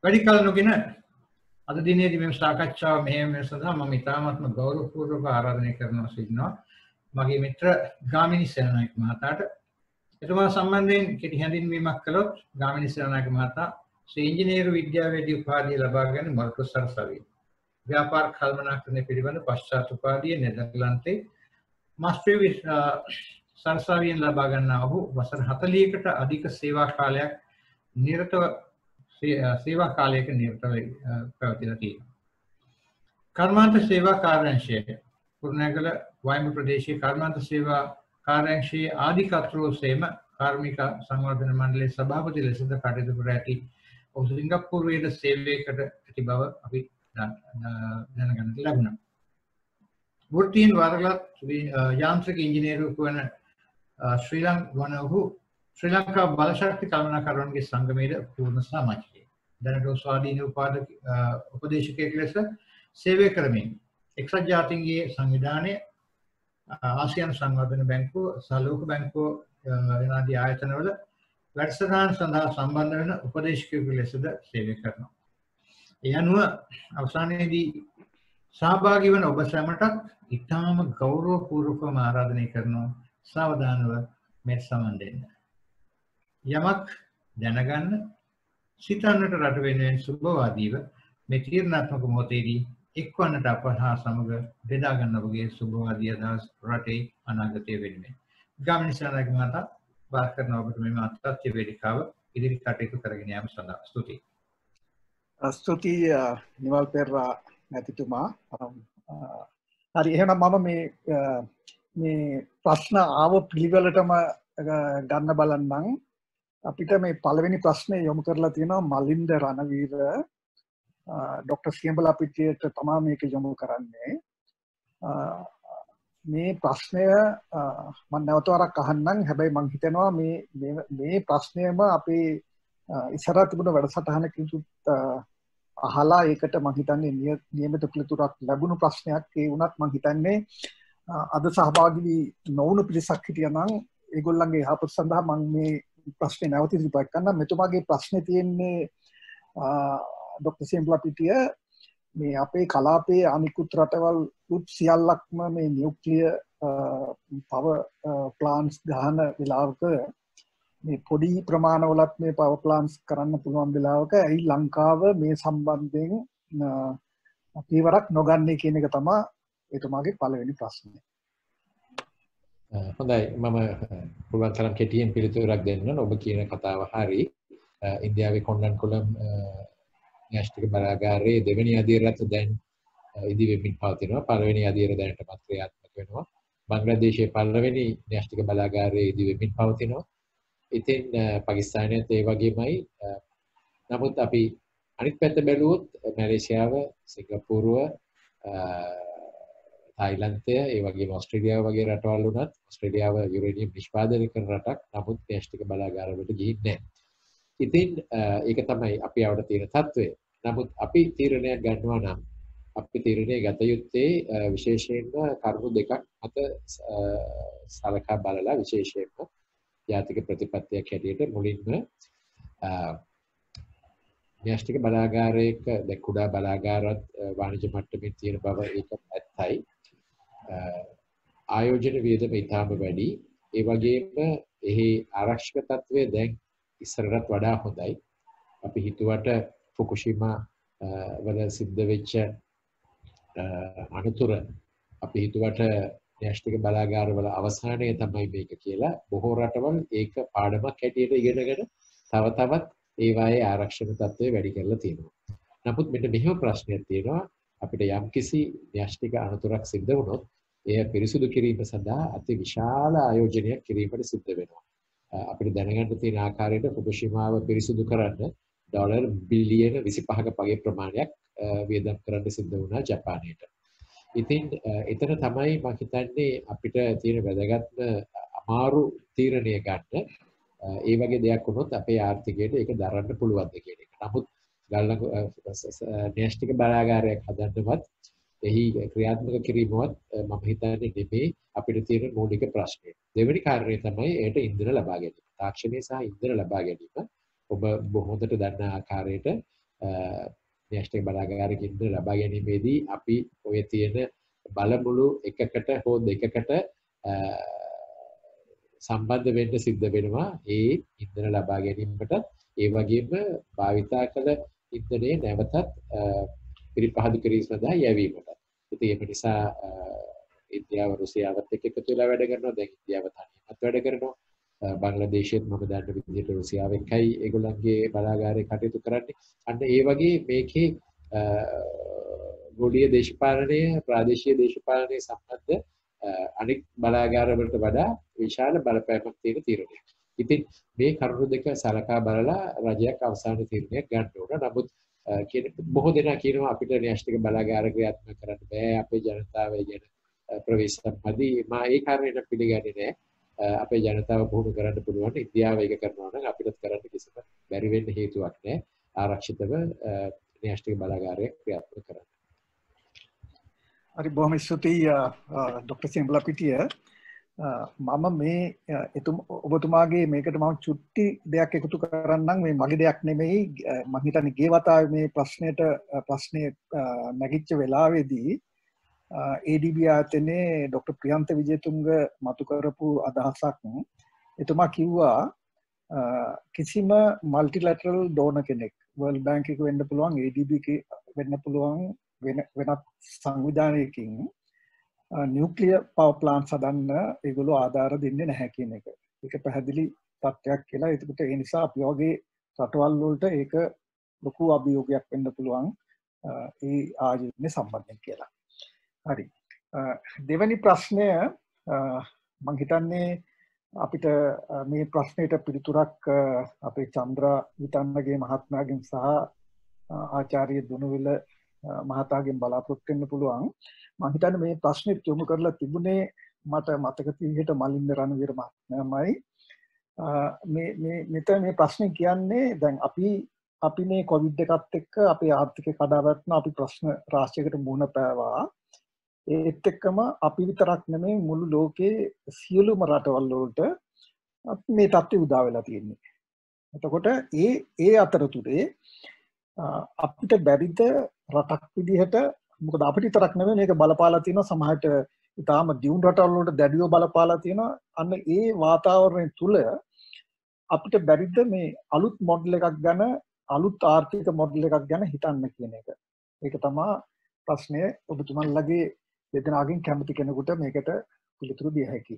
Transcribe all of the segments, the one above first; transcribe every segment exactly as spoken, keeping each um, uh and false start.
වැඩි කල නොගෙන අද දිනේදී මේ සාකච්ඡාව මෙහෙම සඳහා මම ඉතාමත්ම ගෞරවපූර්වක ආරාධනය කරනවා සිටිනවා මගේ මිත්‍ර ගාමිණී සේනානායක මහතාට. එතුමා සම්බන්ධයෙන් කෙටි හැඳින්වීමක් කළොත් ගාමිණී සේනානායක මහතා ශ්‍රී ඉංජිනේරු විද්‍යාවේදී උපාධිය ලබාගෙන මොරටු සරසවිය. ව්‍යාපාර කළමනාකරණය පිළිබඳ පශ්චාත් උපාධිය නෙදර්ලන්තේ මාස්ටර් සරසවියෙන් ලබා ගන්නා ඔහු වසර හතළිහකට අධික සේවා කාලයක් නිරතව සේවා කාලයක නිරතව පැවතිලා තියෙනවා. කර්මාන්ත සේවා කාර්යාංශය කුරුණෑගල වයඹ ප්‍රදේශයේ කර්මාන්ත සේවා කාර්යාංශයේ ආධිකර්තෘ සේම කාර්මික සංවර්ධන මණ්ඩලයේ සභාපති ලෙසද කටයුතු කර ඇති ඔහු සිංගප්පූරුවේද සේවයකට ඇති බව අපි දැනගන්නට ලැබුණා. වෘත්තීන් වරලත් යාන්ත්‍රික ඉංජිනේරුවෙකු වන ශ්‍රී ලංකා වන ඔහු ශ්‍රී ලංකා බලශක්ති කළමනාකරුවන්ගේ සංගමයේ පූර්ණ සමාජිකයෙක්. දැනට ස්වාධීන උපාධි උපදේශකයෙක් ලෙස සේවය කරමින් එක්සත් ජාතීන්ගේ සංවිධානය ආසියානු සංවර්ධන බැංකුව සහ ලෝක බැංකුව යනාදී ආයතනවල වැඩසටහන් සඳහා සම්බන්ධ වෙන උපදේශකයෙකු ලෙසද සේවය කරනවා. ඒ අනුව අවසානයේදී සහභාගී වන ඔබ සැමටත් ඉතාම ගෞරවපූර්වකව ආරාධනය කරනවා සාවධානව මෙත් සමන් දෙන්න. යමක් දැනගන්න සිතන්නට රට වෙනුවෙන් සුබවාදීව මේ තීරණාත්මක මොහොතේදී එක්වන්නට අප හා සමග බෙදා ගන්න ඔබගේ සුබවාදී අදහස් රටේ අනාගතය වෙනුවෙන්. ගාමිණී සේනානායක මහතා වාර කරන ඔබට මේ මාතෘත්‍ය වේදිකාව ඉදිරි කටයුතු කරගෙන යාම සඳහා ස්තුතියි. ස්තුතියි නිවල් පෙරේරා මැතිතුමා. හරි එහෙනම් මම මේ මේ ප්‍රශ්න ආව පිළිවෙලටම ගන්න බලන්නම්. අපිට මේ පළවෙනි ප්‍රශ්නේ යොමු කරලා තියෙනවා මලින්ද රණවීර ડોક્ટર සියඹලා පිටියට තමයි මේක යොමු කරන්නේ. මේ ප්‍රශ්නය මම නැවත වරක් අහන්නම්. හැබැයි මම හිතනවා මේ මේ ප්‍රශ්නයම අපේ ඉස්සරහ තිබුණ වැඩසටහනකින් අහලා ඒකට මම හිතන්නේ නියමිත පිළිතුරක් ලැබුණු ප්‍රශ්නයක්. ඒ වුණත් මම හිතන්නේ අද සහභාගී නොවුණු පිරිසක් හිටියනම් ඒගොල්ලන්ගේ යහපත සඳහා මම මේ ප්‍රශ්නේ නැවත ඉදිරිපත් කරනවා. මෙතුමාගේ ප්‍රශ්නේ තියෙන්නේ ડોક્ટર සියඹලා පිටිය මේ අපේ කලාපයේ අනිකුත් රටවල් උත් සියල්ලක්ම මේ නියුක්ලියර් පවර් ප්ලාන්ට්ස් ගහන වෙලාවක මේ පොඩි ප්‍රමාණවලත් මේ පවර් ප්ලාන්ට්ස් කරන්න පුළුවන් වෙලාවක ඇයි ලංකාව මේ සම්බන්ධයෙන් පියවරක් නොගන්නේ කියන එක තමයි එතුමාගේ පළවෙනි ප්‍රශ්නය. හොඳයි මම පුළුවන් තරම් කෙටියෙන් පිළිතුරක් දෙන්න. ඔබ කියන කතාව හරි. ඉන්දියාවේ කොණ්ඩන්කුලම් න්‍යෂ්ටික බලාගාරයේ දෙවෙනි අධීරයත් දැන් ඉදි වෙමින් පවතිනවා. පළවෙනි අධීර දැනටමත් ක්‍රියාත්මක වෙනවා. බංග්ලාදේශයේ පළවෙනි න්‍යෂ්ටික බලාගාරයේ ඉදි වෙමින් පවතිනවා. ඉතින් පාකිස්තානයත් ඒ වගේමයි. නමුත් අපි අනිත් පැත්ත බැලුවොත් මැලේසියාව, සිංගප්පූරුව, තායිලන්තය, ඒ වගේම ඕස්ට්‍රේලියාව වගේ රටවල් උනත් ඕස්ට්‍රේලියාව යුරේනියම් නිෂ්පාදනය කරන රටක්. නමුත් න්‍යෂ්ටික බලාගාරවලට ගිහින් නැහැ. ඉතින් ඒක තමයි අපි ආවට තියෙන තත්ත්වය. නමුත් අපි තීරණයක් ගන්නවා නම් අපි තීරණය ගත යුත්තේ විශේෂයෙන්ම කරුණු දෙකක් මත සලකා බලලා විශේෂයෙන්ම ජාතික ප්‍රතිපත්තියක් හැටියට මුලින්ම න්‍යෂ්ටික බලාගාරයක දැන් කුඩා බලාගාරات වාණිජ්‍ය මට්ටමින් තියෙන බව ඒක ඇත්තයි. ආයෝජන වියදම ඉතාම වැඩි. ඒ වගේම එහි ආරක්ෂක තත්ත්වය දැන් ඉස්සරටත් වඩා හොඳයි. අපි හිතුවට ෆුකුෂිමා වල සිද්ධ වෙච්ච අනතුර අපි හිතුවට න්‍යෂ්ටික බලාගාරවල අවසානය තමයි මේක කියලා බොහෝ රටවල් ඒක පාඩමක් හැටියට ඉගෙනගෙන තව තවත් ඒවායේ ආරක්ෂක තත්ත්වය වැඩි කරලා තියෙනවා. නමුත් මෙන්න මෙහෙම ප්‍රශ්නයක් තියෙනවා. අපිට යම්කිසි න්‍යෂ්ටික අනතුරක් සිද්ධ වුණොත් එය පිරිසුදු කිරීම සඳහා අති විශාල ආයෝජනයක් කිරීමට සිද්ධ වෙනවා. අපිට දැනගන්න තියෙන ආකාරයට ෆුකුෂිමාව පිරිසුදු කරන්න ඩොලර් බිලියන විසිපහක වගේ ප්‍රමාණයක් වියදම් කරන්න සිද්ධ වුණා ජපානයට. ඉතින් එතන තමයි මම හිතන්නේ අපිට තියෙන වැදගත්ම අමාරු තීරණය ගන්න. ඒ වගේ දෙයක් වුණොත් අපේ ආර්ථිකයට ඒක දරන්න පුළුවන්ද කියන එක. නමුත් ගල්න න්‍යෂ්ටික බලාගාරයක් හදන්නවත් එහි ක්‍රියාත්මක කිරීමවත් මම හිතන්නේ නෙමෙයි අපිට තියෙන මූලික ප්‍රශ්නය. දෙවෙනි කාරණය තමයි ඒකට ඉන්ධන ලබා ගැනීම. තාක්ෂණය සහ ඉන්ධන ලබා ගැනීම. ඔබ බොහොමකට දන්නා ආකාරයට න්‍යෂ්ටික බලාගාර කේන්ද්‍ර ලබා ගැනීමේදී අපි ඔය තියෙන බලමුළු එකකට හෝ දෙකකට සම්බන්ධ වෙන්න සිද්ධ වෙනවා ඒ ඉන්ධන ලබා ගැනීමට ඒ වගේම භාවිතා කළ ඉන්ධනයේ නැවතත් පිරිපහදු කිරීම සඳහා යැවීමට. ඉතින් ඒක නිසා ඉන්දියාව රුසියාවත් එක්ක එකතු වෙලා වැඩ කරනවා. දැන් ඉන්දියාව තනියමත් වැඩ කරනවා. බංග්ලාදේශයේත් මම දන්න විදිහට රුසියාව එක්කයි ඒගොල්ලන්ගේ බලාගාරේ කටයුතු කරන්නේ. අන්න ඒ වගේ මේකේ ගෝලීය දේශපාලනය ප්‍රාදේශීය දේශපාලනය සම්බන්ධ අනෙක් බලාගාර වලට වඩා විශාල බලපෑමක් තියෙන තීරණයක්. ඉතින් මේ කරුණු දෙක සලකා බලලා රජයක් අවසාන තීරණයක් ගන්න ඕන. නමුත් කියන බොහෝ දෙනා කියනවා අපිට න්‍යෂ්ටික බලාගාර ක්‍රියාත්මක කරන්න බෑ. අපේ ජනතාව ගැන ප්‍රවේශමදි. මා ඒ කාරණේට පිළිගන්නේ නැහැ. අපේ ජනතාව පුහුණු කරන්න පුළුවන්. ඉන්දියාව ඒක කරනවා නම් අපිටත් කරන්න කිසිම බැරි වෙන්න හේතුවක් නැහැ. ආරක්ෂිතව න්‍යෂ්ටික බලාගාරයක් ක්‍රියාත්මක කරන්න. හරි බොහොම ස්තුතියි ડોક્ટર සිම්බලපිටිය. මම මේ එතුම ඔබතුමාගේ මේකට මම චුට්ටි දෙයක් එකතු කරන්නම්. මේ මගේ දෙයක් නෙමෙයි. මම හිතන්නේ ගේ වතාවේ මේ ප්‍රශ්නෙට ප්‍රශ්නේ නැගිච්ච වෙලාවේදී A D B ආයතනයේ ડોક્ટર ප්‍රියන්ත විජේතුංග මතු කරපු අදහසක්. එතුමා කිව්වා කිසිම මල්ටිලැටරල් ඩෝනර් කෙනෙක් වර්ල්ඩ් බැංක් එක වෙන්න පුළුවන්, A D B වෙන්න පුළුවන්, වෙන වෙනත් සංවිධානයකින් නියුක්ලියර් පවර් ප්ලාන්ට්ස් හදන්න ඒගොල්ලෝ ආධාර දෙන්නේ නැහැ කියන එක. ඒක පැහැදිලි තත්ත්වයක් කියලා. ඒකට ඒ නිසා අපි වගේ රටවල් වලට ඒක ලොකු අභියෝගයක් වෙන්න පුළුවන් ඒ ආයතනය සම්බන්ධයෙන් කියලා. හරි. දෙවැනි ප්‍රශ්නය මම හිතන්නේ අපිට මේ ප්‍රශ්නෙට පිළිතුරක් අපේ චන්ද්‍රා විතන්නගේ මහත්මයාගෙන් සහ ආචාර්ය දුනුවිල මහතාගෙන් බලාපොරොත්තු වෙන්න පුළුවන්. මම හිතන්නේ මේ ප්‍රශ්නෙත් යොමු කරලා තිබුණේ මට මතක තියෙහිට මලින්ද රණවීර මහත්මයාමයි. මේ මේ මෙතන මේ ප්‍රශ්නේ කියන්නේ දැන් අපි අපි මේ කොවිඩ් එකත් එක්ක අපේ ආර්ථිකය කඩාවැටෙන අපි ප්‍රශ්න රාශියකට මුහුණ පෑවා. ඒත් එක්කම අපි විතරක් නෙමෙයි මුළු ලෝකේ සියලුම රටවල් වලට මේ තත්ත්වය උදා වෙලා තියෙන්නේ. එතකොට ඒ ඒ අතරතුරේ අපිට බැරිද රටක් විදිහට, මොකද අපිට විතරක් නෙමෙයි මේක බලපාලා තියෙනවා සමහරට ඉතාලම දියුණු රටවල් වලට දැඩිව බලපාලා තියෙනවා. අන්න ඒ වාතාවරණය තුල අපිට බැරිද මේ අලුත් මොඩල් එකක් ගැන, අලුත් ආර්ථික මොඩල් එකක් ගැන හිතන්න කියන එක. ඒක තමයි ප්‍රශ්නය. ඔබතුමන්ලගේ දෙදෙනාගෙන් කැමති කෙනෙකුට මේකට පිළිතුරු දිය හැකියි.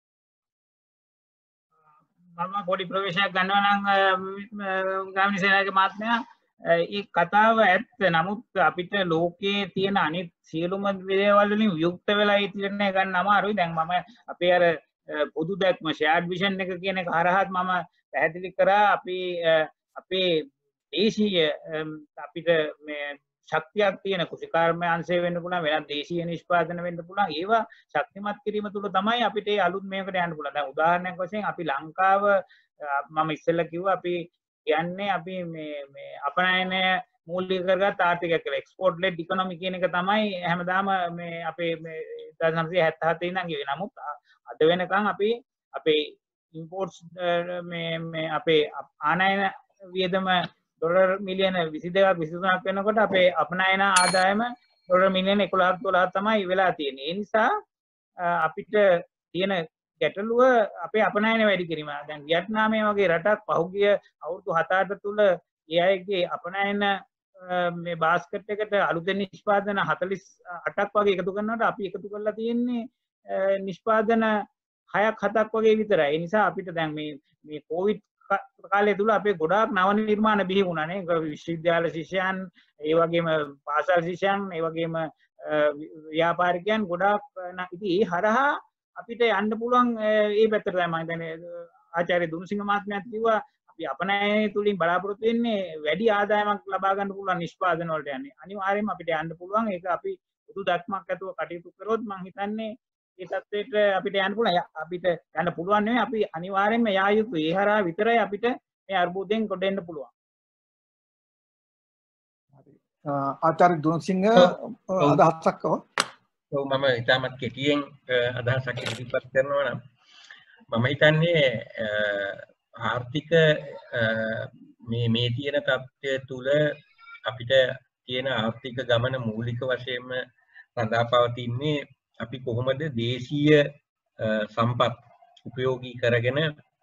මම පොඩි ප්‍රවේශයක් ගන්නවා නම් ගාමිණී සේනාගේ මහත්මයා, ඒ කතාව ඇත්ත. නමුත් අපිට ලෝකයේ තියෙන අනිත් සියලුම දේවල් වලින් වියුක්ත වෙලා ඒ තීරණය ගන්න අමාරුයි. දැන් මම අපේ අර පොදු දැක්ම shared vision එක කියන එක හරහාත් මම පැහැදිලි කරා අපි අපේ දේශීය අපිට මේ ශක්තියක් තියෙන කෘෂිකාර්ම අංශය වෙන්න පුළුවන්, වෙනත් දේශීය නිෂ්පාදන වෙන්න පුළුවන්. ඒවා ශක්තිමත් කිරීම තුළ තමයි අපිට ඒ අලුත් මේකට යන්න පුළුවන්. දැන් උදාහරණයක් වශයෙන් අපි ලංකාව මම ඉස්සෙල්ලා කිව්වා අපි කියන්නේ අපි මේ මේ අපනයන මූලික කරගත් ආර්ථිකයක් කියලා. එක්ස්පෝර්ට් ලෙඩ් ඉකොනොමි කියන එක තමයි හැමදාම මේ අපේ මේ හදාරනසිය හැත්තෑ ඉඳන් ගියේ. නමුත් අද වෙනකන් අපි අපේ ඉම්පෝර්ට්ස් මේ මේ අපේ ආනයන වියදම ඩොලර් මිලියන විසි දෙකක් විසි තුනක් වෙනකොට අපේ අපනයන ආදායම ඩොලර් මිලියන එකොළහක් දොළහක් තමයි වෙලා තියෙන්නේ. ඒ නිසා අපිට තියෙන ගැටලුව අපේ අපනයන වැඩි කිරීම. දැන් වියට්නාමයේ වගේ රටක් පහුගිය අවුරුදු හත අට තුල ඒ අයගේ අපනයන මේ බාස්කට් එකට අලුතෙන් නිෂ්පාදන හතළිස් අටක් වගේ එකතු කරනකොට අපි එකතු කරලා තියෙන්නේ නිෂ්පාදන හයක් හතක් වගේ විතරයි. ඒ නිසා අපිට දැන් මේ මේ කොවිඩ් කාලය තුල අපේ ගොඩාක් නව නිර්මාණ බිහි වුණා නේ. විශ්වවිද්‍යාල ශිෂ්‍යයන්, ඒ වගේම පාසල් ශිෂ්‍යයන්, ඒ වගේම ව්‍යාපාරිකයන් ගොඩාක්. ඉතින් ඒ හරහා අපිට යන්න පුළුවන් ඒ පැත්තට තමයි මම හිතන්නේ. ආචාර්ය දුනුසිංහ මහත්මයාත් කිව්වා අපි අපනයනය තුලින් බලාපොරොත්තු වෙන්නේ වැඩි ආදායමක් ලබා ගන්න පුළුවන් නිෂ්පාදන වලට යන්නේ. අනිවාර්යයෙන්ම අපිට යන්න පුළුවන්. ඒක අපි පුදු දක්මක් ඇතුව කටයුතු කරොත් මම හිතන්නේ ඒ තත්ත්වයට අපිට යන්න පුළුවන්. අපිට යන්න පුළුවන් නෙවෙයි, අපි අනිවාර්යයෙන්ම යා යුතුයි. ඒ හරහා විතරයි අපිට මේ අර්බුදයෙන් කොට එන්න පුළුවන්. හරි. ආචාර්ය දුනුසිංහ අදහසක් ඔව්. ඔව් මම ඉතාමත් කෙටියෙන් අදහසක් ඉදිරිපත් කරනවා නම් මම හිතන්නේ ආර්ථික මේ මේ තියෙන තත්ත්වය තුල අපිට තියෙන ආර්ථික ගමන මූලික වශයෙන්ම රඳා පවතින්නේ අපි කොහොමද දේශීය සම්පත් උපයෝගී කරගෙන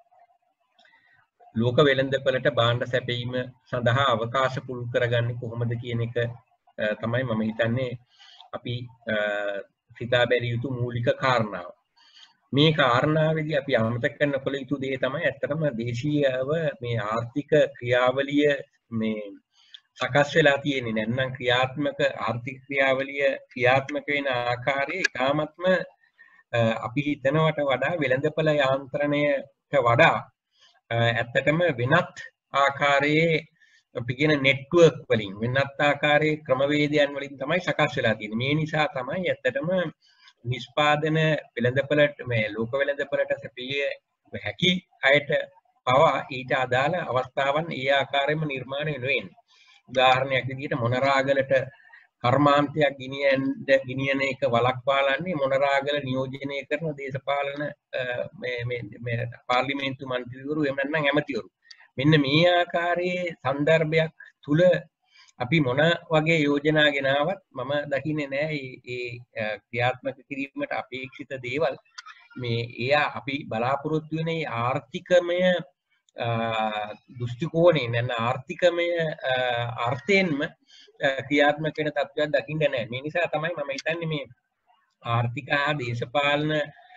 ලෝක වෙළඳපළට භාණ්ඩ සැපයීම සඳහා අවකාශ පුළුල් කරගන්නේ කොහොමද කියන එක තමයි මම හිතන්නේ අපි සිතා බැලිය යුතු මූලික කාරණාව. මේ කාරණාවේදී අපි අමතක කරන කළ යුතු දේ තමයි ඇත්තටම දේශීයව මේ ආර්ථික ක්‍රියාවලිය මේ සකස් වෙලා තියෙන්නේ. නැත්නම් ක්‍රියාත්මක ආර්ථික ක්‍රියාවලිය ක්‍රියාත්මක වෙන ආකාරය ඉතාමත්ම අපි හිතනවට වඩා වෙළඳපළ යාන්ත්‍රණයට වඩා ඇත්තටම වෙනත් ආකාරයේ අපි කියන නෙට්වර්ක් වලින් වෙනත් ආකාරයේ ක්‍රමවේදයන් වලින් තමයි සකස් වෙලා තියෙන්නේ. මේ නිසා තමයි ඇත්තටම නිෂ්පාදන වෙළඳපළට මේ ලෝක වෙළඳපළට සැපිය හැකි අයට පවා ඊට අදාළ අවස්ථාවන් ඒ ආකාරයෙන්ම නිර්මාණය වෙන්නේ. උදාහරණයක් විදිහට මොනරාගලට කර්මාන්තයක් ගෙනියන්න ගෙනියන එක වළක්වාලන්නේ මොනරාගල නියෝජනය කරන දේශපාලන මේ මේ පාර්ලිමේන්තු මන්ත්‍රීවරු එහෙම නැත්නම් ඇමතිවරු. මෙන්න මේ ආකාරයේ સંદર્ભයක් තුල අපි මොන වගේ යෝජනා ගෙනාවත් මම දකින්නේ නෑ මේ ක්‍රියාත්මක කිරීමට අපේක්ෂිත දේවල් මේ එයා අපි බලාපොරොත්තු වෙන ආර්ථිකමය දෘෂ්ටි කෝණයෙන් නැත්නම් ආර්ථිකමය අර්ථයෙන්ම ක්‍රියාත්මක වෙන තත්ත්වයක් දකින්න නැහැ. මේ නිසා තමයි මම හිතන්නේ මේ ආර්ථික හා දේශපාලන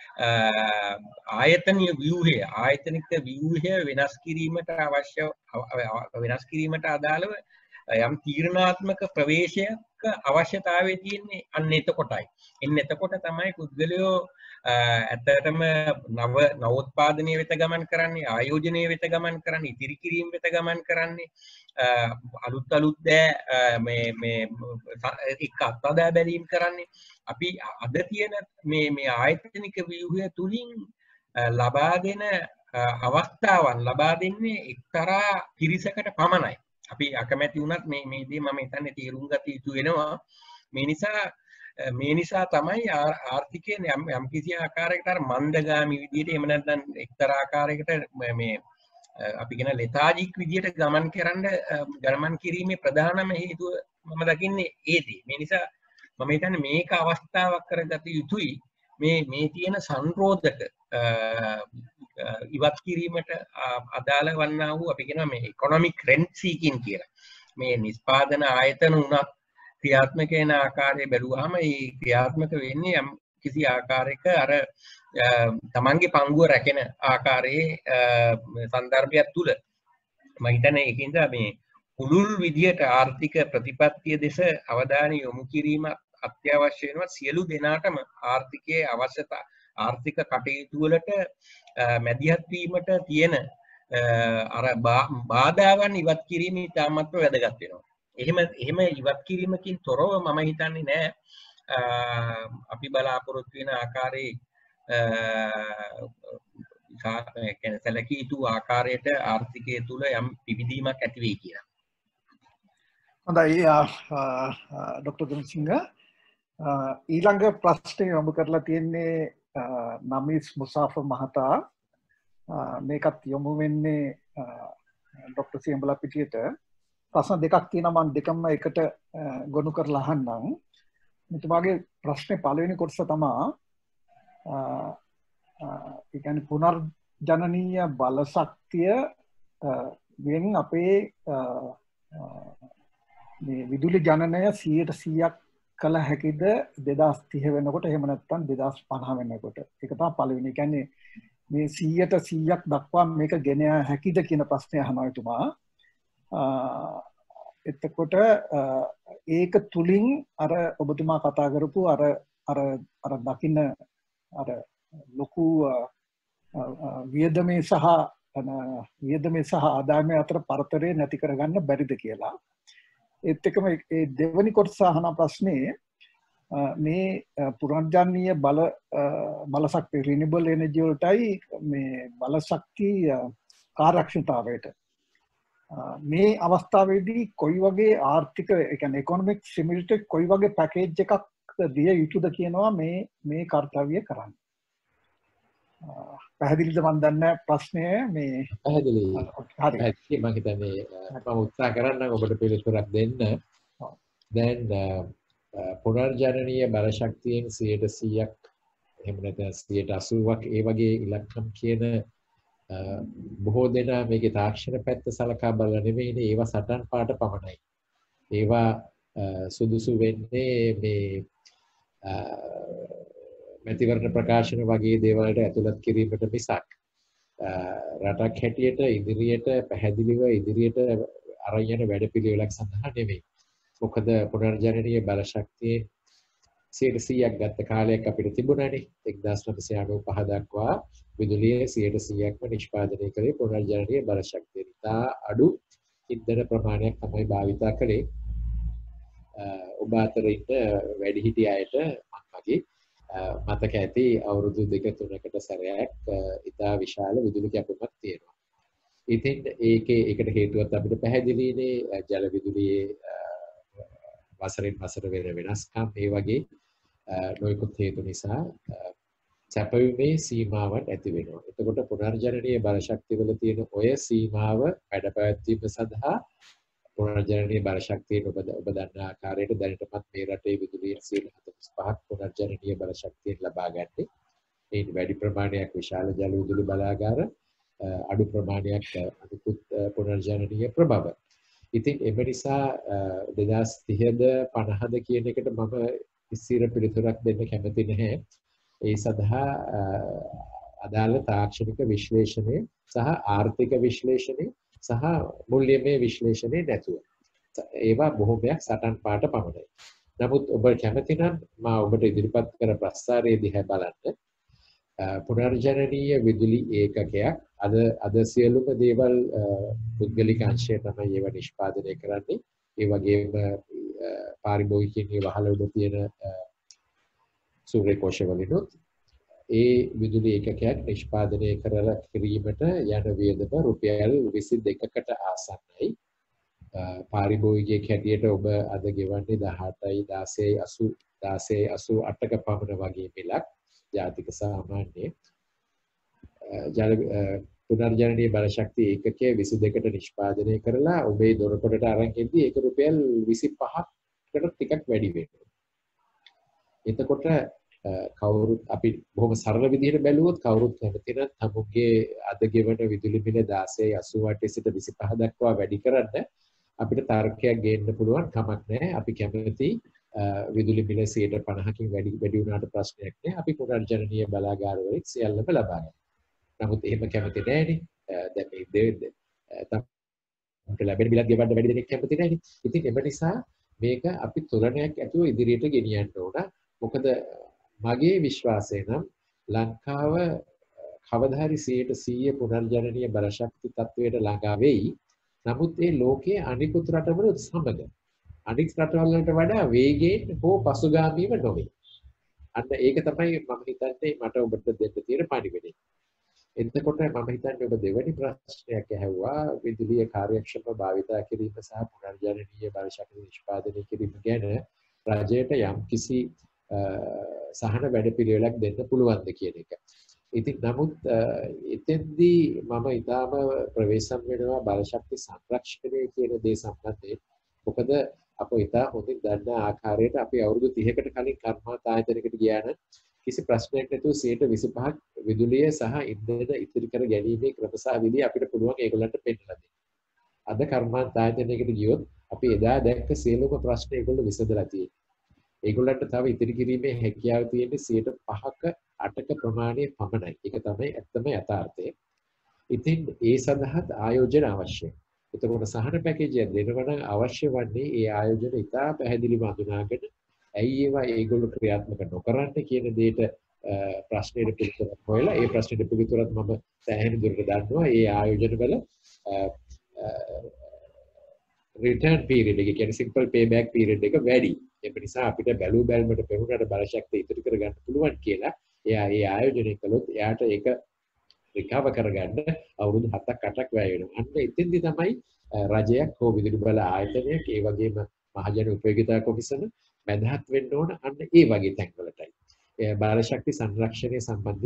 ආයතනීය ව්‍යුහය ආයතනික ව්‍යුහය වෙනස් කිරීමට අවශ්‍ය වෙනස් කිරීමට අදාළව යම් තීරණාත්මක ප්‍රවේශයක අවශ්‍යතාවය තියෙන්නේ අන්න එතකොටයි. එන්න එතකොට තමයි පුද්ගලයෝ ඇත්තටම නව නවෝත්පාදනය වෙත ගමන් කරන්නේ, ආයෝජනය වෙත ගමන් කරන්නේ, ඉදිරි කිරීම වෙත ගමන් කරන්නේ, අලුත් අලුත් දෑ මේ මේ එක්ක අත්දැක බැලීම් කරන්නේ. අපි අද තියෙන මේ මේ ආයතනික ව්‍යුහය තුලින් ලබා දෙන අවස්ථාවන් ලබා දෙන්නේ එක්තරා පිරිසකට පමණයි. අපි අකමැති වුණත් මේ මේ දේ මම හිතන්නේ තේරුම් ගත යුතු වෙනවා. මේ නිසා මේ නිසා තමයි ආර්ථිකයේ යම් යම් කිසි ආකාරයකට අර මන්දගාමී විදියට එහෙම නැත්නම් එක්තරා ආකාරයකට මේ අපි කියන ලෙතාජික් විදියට ගමන් කරන්න ගමන් කිරීමේ ප්‍රධානම හේතුව මම දකින්නේ ඒ දේ. මේ නිසා මම හිතන්නේ මේක අවස්ථාවක් කරගත යුතුයි. මේ මේ තියෙන සංරෝධක ඉවත් කිරීමට අදාළ වන්නා වූ අපි කියනවා මේ ඉකොනොමික් රෙන්ට් සීකින් කියලා. මේ නිෂ්පාදන ආයතන උනත් ක්‍රියාත්මක වෙන ආකාරය බැලුවාම ඒ ක්‍රියාත්මක වෙන්නේ යම් කිසි ආකාරයක අර තමන්ගේ පංගුව රැකෙන ආකාරයේ සන්දර්භයක් තුල මම හිතන්නේ ඒකින්ද මේ පුළුල් විදියට ආර්ථික ප්‍රතිපත්තිය දෙස අවධානය යොමු කිරීම අත්‍යවශ්‍ය වෙනවා. සියලු දෙනාටම ආර්ථිකයේ අවශ්‍යතා ආර්ථික කටයුතු වලට මැදිහත් වීමට තියෙන අර බාධාවන් ඉවත් කිරීම ඉතාමත්ම වැදගත් වෙනවා. එහෙම එහෙම ඉවත් කිරීමකින් තොරව මම හිතන්නේ නෑ අපි බලාපොරොත්තු වෙන ආකාරයේ ඒ සැලකිය යුතු ආකාරයට ආර්ථිකය තුල යම් පිබිදීමක් ඇති වෙයි කියලා. හොඳයි ડોક્ટર ගුණසිංහ ඊළඟ ප්‍රශ්නේ යොමු කරලා තියෙන්නේ නමිස් මුසාෆර් මහතා. මේකත් යොමු වෙන්නේ ડોક્ટર සියඹලා පිටියට. ප්‍රශ්න දෙකක් තියෙනවා මම දෙකම එකට ගොනු කරලා අහන්නම්. මෙතුමාගේ ප්‍රශ්නේ පළවෙනි කොටස තමයි ඒ කියන්නේ පුනර්ජනනීය බලශක්තිය වෙන අපේ මේ විදුලි ජනනය සියයට සීයක් කළ හැකිද දෙදාස් තිහ වෙනකොට එහෙම නැත්නම් දෙදාස් පනහ වෙනකොට. ඒක තමයි පළවෙනි. ඒ කියන්නේ මේ සියයට සීයක් දක්වා මේක ගෙන හැකිද කියන ප්‍රශ්නය අහනවා එතුමා. එතකොට ඒක තුලින් අර ඔබතුමා කතා කරපු අර අර අර දකින්න අර ලොකු වියදමේ සහ වියදමේ සහ ආදායමේ අතර පරතරය නැති කරගන්න බැරිද කියලා. ඒත් එක්කම ඒ දෙවනි කොටස අහන ප්‍රශ්නේ මේ පුනර්ජනනීය බල බලශක්තිය රිනියබල් එනර්ජි වලටයි මේ බලශක්ති කාර්යක්ෂමතාවයට මේ අවස්ථාවේදී කොයි වගේ ආර්ථික ඒ කියන්නේ ඉකොනොමික් ස්ටිමුලස් කොයි වගේ පැකේජ් එකක් දිය යුතුද කියනවා මේ මේ කාර්යය කරන්න. පැහැදිලිද මන් දන්නේ ප්‍රශ්නය මේ පැහැදිලි. හරි. පැහැදිලි මම හිතන්නේ මම උත්සාහ කරන්නම් ඔබට පිළිතුරක් දෙන්න. දැන් පුනර්ජනනීය බල ශක්තියෙන් සියයට සීයක් එහෙම නැත්නම් සියයට අසූවක් ඒ වගේ ඉලක්කම් කියන බොහෝ දෙනා මේකේ තාක්ෂණ පැත්ත සලකා බලලා නෙමෙයිනේ ඒවා සටන් පාට පමණයි. ඒවා සුදුසු වෙන්නේ මේ මැතිවරණ ප්‍රකාශන වගේ දේවල් වලට ඇතුළත් කිරීමට මිසක් රටක් හැටියට ඉදිරියට පැහැදිලිව ඉදිරියට අරන් යන වැඩපිළිවෙලක් සඳහා නෙමෙයි. මොකද පුනර්ජනනීය බල ශක්තියේ සියයට සීයක් ගත කාලයක් අපිට තිබුණානේ. එක්දාස් නවසිය අනූ පහ දක්වා විදුලිය සියයට සීයක්ම නිෂ්පාදනය කරේ පුනර්ජනනීය බල ශක්තිය. ඉතා අඩු ඉන්ධන ප්‍රමාණයක් තමයි භාවිතා කළේ. ඔබ අතර ඉන්න වැඩිහිටි අයට මම වගේ මතක ඇති අවුරුදු දෙක තුනකට සැරයක් ඉතා විශාල විදුලි කැපුමක් තියෙනවා. ඉතින් ඒකේ ඒකට හේතුවත් අපිට පැහැදිලිනේ ජල විදුලියේ වසරෙන් වසර වෙන වෙනස්කම් ඒ වගේ නොයෙකුත් හේතු නිසා සැපයීමේ සීමාවක් ඇති වෙනවා. එතකොට පුනර්ජනනීය බල ශක්තිවල තියෙන ඔය සීමාව වැඩ පැවැත්වීම සඳහා පුනර්ජනනීය බල ශක්තියට ඔබ ඔබ දන්නා ආකාරයට දැනටමත් මේ රටේ විදුලිය සියයට හතළිස් පහක් පුනර්ජනනීය බල ශක්තියෙන් ලබා ගන්නේ. ඒ වැඩි ප්‍රමාණයක් විශාල ජල විදුලි බලාගාර අඩු ප්‍රමාණයක් අනිකුත් පුනර්ජනනීය ප්‍රභව. ඉතින් එම නිසා දෙදාස් තිහද පනහද කියන එකට මම ඉස්සිර පිළිතුරක් දෙන්න කැමති නැහැ. ඒ සඳහා අදාළ තාක්ෂණික විශ්ලේෂණය සහ ආර්ථික විශ්ලේෂණය සහ මුල්‍යමය විශ්ලේෂණය නැතුව. ඒවා බොහොමයක් සටන් පාට පමණයි. නමුත් ඔබ කැමති නම් මා ඔබට ඉදිරිපත් කර ප්‍රස්තාරයේ දිහා බලන්න. පුනර්ජනනීය විදුලි ඒකකයක් අද අද සියලුම දේවල් පුද්ගලික අංශය තමයි ඒව නිෂ්පාදනය කරන්නේ. ඒ වගේම පාරිභෝගිකයන්ගේ වහල උඩ තියෙන සූර්ය කෝෂවලිනුත් ඒ විදුලි ඒකකයක් නිෂ්පාදනය කරලා කිරීමට යන වියදම රුපියල් විසි දෙකකට ආසන්නයි. පාරිභෝගිකයෙක් හැටියට ඔබ අද ගෙවන්නේ දහඅටයි දාසයයි අසූ දාසයයි අසූ අටක පමණ වගේ මිලක්. ජාතික සාමාන්‍ය ජල පුනර්ජනනීය බල ශක්තිය ඒකකය විසි දෙකට නිෂ්පාදනය කරලා ඔබේ දොරකඩට අරන් එද්දී ඒක රුපියල් විසි පහකට ටිකක් වැඩි වෙනවා. එතකොට කවුරුත් අපි බොහොම සරල විදිහට බැලුවොත් කවුරුත් කැමති නම් තමුන්ගේ අද ගෙවන විදුලි බිල දාසයයි අසූ අටයි සිට විසි පහ දක්වා වැඩි කරන්න අපිට තර්කයක් ගේන්න පුළුවන් කමක් නැහැ. අපි කැමති විදුලි බිල සියයට පනහකින් වැඩි වැඩි වුණාට ප්‍රශ්නයක් නැහැ. අපි පුනර්ජනනීය බලාගාර වලින් සියල්ලම ලබා ගන්නවා. නමුත් එහෙම කැමති නැහැනේ. දැන් මේ දෙන්න තමයි ලැබෙන බිලක් ගෙවන්න වැඩි දෙනෙක් කැමති නැහැනේ. ඉතින් එම නිසා මේක අපි තුලනයක් ඇතුව ඉදිරියට ගෙනියන්න ඕන. මොකද මගේ විශ්වාසය නම් ලංකාව කවදා හරි සියයට සීය පුනර්ජනනීය බල ශක්ති තත්වයට ළඟා වෙයි. නමුත් ඒ ලෝකයේ අනිකුත් රටවල සමග අනික් රටවල් වලට වඩා වේගයෙන් හෝ පසුගාමීව නොවේ. අන්න ඒක තමයි මම හිතන්නේ මට ඔබට දෙන්න තියෙන පණිවිඩය. එතකොට මම හිතන්නේ ඔබ දෙවැනි ප්‍රශ්නයක් ඇහුවා විදුලිය කාර්යක්ෂමව භාවිතා කිරීම සහ පුනර්ජනනීය බල ශක්ති නිෂ්පාදනය කිරීම ගැන රජයට යම් කිසි සහන වැඩපිළිවෙලක් දෙන්න පුළුවන්ද කියන එක. ඉතින් නමුත් එතෙන්දී මම ඊටාම ප්‍රවේශම් වෙනවා බල ශක්ති සංරක්ෂණය කියන දේ සම්බන්ධයෙන්. මොකද අප ඉතා හොඳින් දන්න ආකාරයට අපි අවුරුදු තිහකට කලින් කර්මාන්ත ආයතනයකට ගියා නම් කිසි ප්‍රශ්නයක් නැතුව සියයට විසි පහක් විදුලිය සහ ඉන්ධන ඉතිරි කර ගැනීමේ ක්‍රම සහ විදි අපිට පුළුවන් ඒගොල්ලන්ට පෙන්නලා දෙන්න. අද කර්මාන්ත ආයතනයකට ගියොත් අපි එදා දැක්ක සියලුම ප්‍රශ්න ඒගොල්ලෝ විසඳලා තියෙනවා. ඒගොල්ලන්ට තව ඉතිරි කිරීමේ හැකියාව තියෙන්නේ සියයට පහක අටක ප්‍රමාණය පමණයි. ඒක තමයි ඇත්තම යථාර්ථය. ඉතින් ඒ සඳහා ආයෝජන අවශ්‍යයි. එතකොට සහන පැකේජයක් දෙනවා නම් අවශ්‍ය වන්නේ ඒ ආයෝජන ඉතා පැහැදිලිව අඳුනාගෙන ඇයි ඒවා ඒගොල්ලෝ ක්‍රියාත්මක නොකරන්නේ කියන දෙයට ප්‍රශ්නෙට පිළිතුරක් හොයලා ඒ ප්‍රශ්නෙට පිළිතුරක් මම සෑහෙන දුරට දන්නවා. ඒ ආයෝජන වල return period එක කියන්නේ simple payback period එක වැඩි. ඒ නිසා අපිට බැලූ බැලමට පෙරුණාට බල ශක්තිය ඉතිරි කරගන්න පුළුවන් කියලා එයා ඒ ආයෝජනය කළොත් එයාට ඒක රිකවර් කරගන්න අවුරුදු හතක් අටක් වැය වෙනවා. අන්න එතෙන්දි තමයි රජයක් හෝ විදුලි බල ආයතනයක් ඒ වගේම මහජන උපයෝගිතා කොමිසම මැදහත් වෙන්න ඕන අන්න ඒ වගේ තැන්වලටයි. බල ශක්ති සංරක්ෂණය සම්බන්ධයෙන්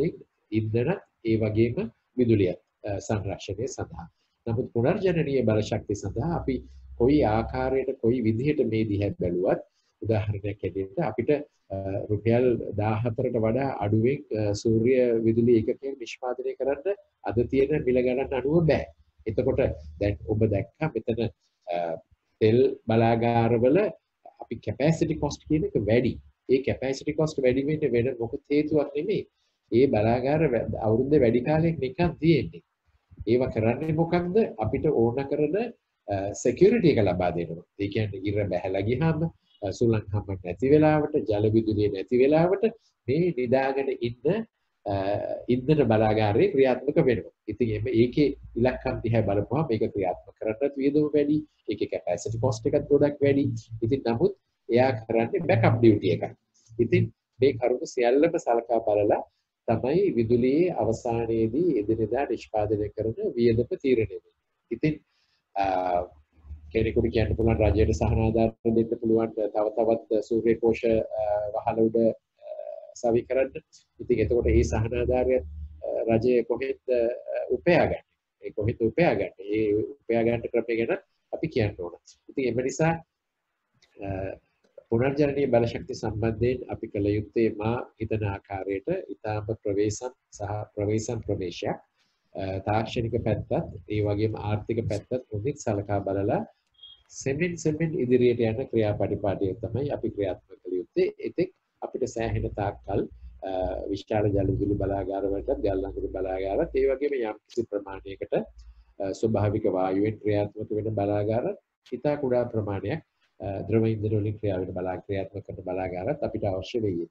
ඉන්ධන ඒ වගේම විදුලිය සංරක්ෂණය සඳහා. නමුත් පුනර්ජනනීය බල ශක්තිය සඳහා අපි කොයි ආකාරයට කොයි විදිහට මේ දිහා බැලුවත් උදාහරණයක් ඇටියට අපිට රුපියල් දාහතරට වඩා අඩුවෙන් සූර්ය විදුලි ඒකකයක් නිෂ්පාදනය කරන්න අද තියෙන මිල ගණන් අනුව බෑ. එතකොට දැන් ඔබ දැක්කා මෙතන තෙල් බලාගාරවල අපි කැපැසිටි කොස්ට් කියන එක වැඩි. ඒ කැපැසිටි කොස්ට් වැඩි වෙන්නේ වෙන මොකද හේතුවක් නෙමෙයි. ඒ බලාගාර අවුරුද්දේ වැඩි කාලයක් නිකන් තියෙන්නේ. ඒවා කරන්නේ මොකක්ද? අපිට ඕන කරන security එක ලබා දෙනවා. ඒ කියන්නේ ඉර බැහැලා ගියාම සුළං හම්බ නැති වෙලාවට, ජල විදුලිය නැති වෙලාවට මේ නිදාගෙන ඉන්න ඉන්ධන බලාගාරේ ක්‍රියාත්මක වෙනවා. ඉතින් එමෙ ඒකේ ඉලක්කම් දිහා බලපුවම මේක ක්‍රියාත්මක කරන්නත් වියදම වැඩි, ඒකේ කැපැසිටි කොස්ට් එකත් ගොඩක් වැඩි. ඉතින් නමුත් එයා කරන්නේ බෑකප් ඩියුටි එකක්. ඉතින් මේ කරුණු සියල්ලම සලකා බලලා තමයි විදුලියේ අවසානයේදී එදිනෙදා නිෂ්පාදනය කරන වියදම තීරණය වෙන්නේ. ඉතින් කෙනෙකුට කියන්න පුළුවන් රජයට සහනාධාර දෙන්න පුළුවන් තව තවත් සූර්ය කෝෂ වහල උඩ සවි කරන්න. ඉතින් එතකොට මේ සහනාධාරය රජය කොහෙද උපයාගන්නේ? ඒ කොහෙද උපයාගන්නේ? ඒ උපයා ගන්න ක්‍රමය ගැන අපි කියන්න ඕන. ඉතින් එම නිසා පුනර්ජනනීය බල ශක්තිය සම්බන්ධයෙන් අපි කළ යුත්තේ මා හිතන ආකාරයට ඉතාම ප්‍රවේශම් සහ ප්‍රවේශම් ප්‍රවේශයක් තාක්ෂණික පැත්තත් ඒ වගේම ආර්ථික පැත්තත් හොඳින් සලකා බලලා සෙමින් සෙමින් ඉදිරියට යන ක්‍රියාපටිපාටිය තමයි අපි ක්‍රියාත්මක කළ යුත්තේ. එතෙක් අපිට සෑහෙන තාක්කල් විශාල ජල විදුලි බලාගාර වලට ගල් අඟුරු බලාගාරත් ඒ වගේම යම් කිසි ප්‍රමාණයකට ස්වභාවික වායුවෙන් ක්‍රියාත්මක වෙන බලාගාර ඉතා කුඩා ප්‍රමාණයක් ද්‍රව ඉන්ධන වලින් ක්‍රියා වෙන බලා ක්‍රියාත්මක කරන බලාගාරත් අපිට අවශ්‍ය වෙයි.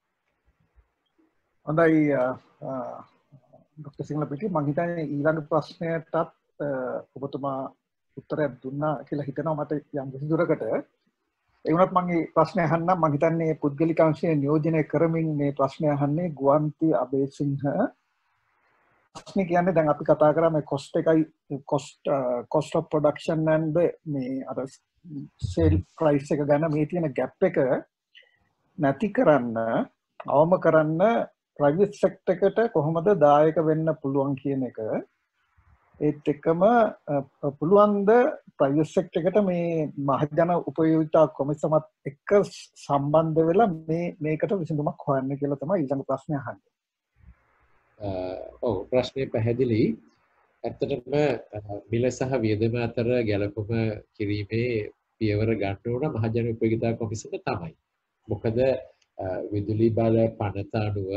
හොඳයි ડોક્ટર සිංහලපිටිය, මම හිතන්නේ ඊළඟ ප්‍රශ්නයටත් ඔබතුමා උත්තරයක් දුන්නා කියලා හිතනවා මට යම් කිසි දුරකට. ඒ වුණත් මම මේ ප්‍රශ්නය අහන්නම්. මම හිතන්නේ පුද්ගලික අංශය නියෝජනය කරමින් මේ ප්‍රශ්නය අහන්නේ ගුවන්ති අබේසිංහ. ප්‍රශ්නේ කියන්නේ දැන් අපි කතා කරා මේ කොස්ට් එකයි cost cost of production and මේ අර සේල් ප්‍රයිස් එක ගැන මේ තියෙන ගැප් එක නැති කරන්න අවම කරන්න ප්‍රයිවට් සෙක්ටර් එකට කොහොමද දායක වෙන්න පුළුවන් කියන එක. ඒත් එක්කම පුළුවන්ද ප්‍රයිවට් සෙක්ටර් එකට මේ මහජන උපයෝගිතා කොමිසමත් එක්ක සම්බන්ධ වෙලා මේ මේකට විසඳුමක් හොයන්න කියලා තමයි ඊළඟ ප්‍රශ්නේ අහන්නේ. ඔව් ප්‍රශ්නේ පැහැදිලි. ඇත්තටම මිල සහ වියදම අතර ගැළපුම කිරීමේ පියවර ගන්න ඕන මහජන උපයෝගිතා කොමිසම තමයි. මොකද විදුලි බල පනත අනුව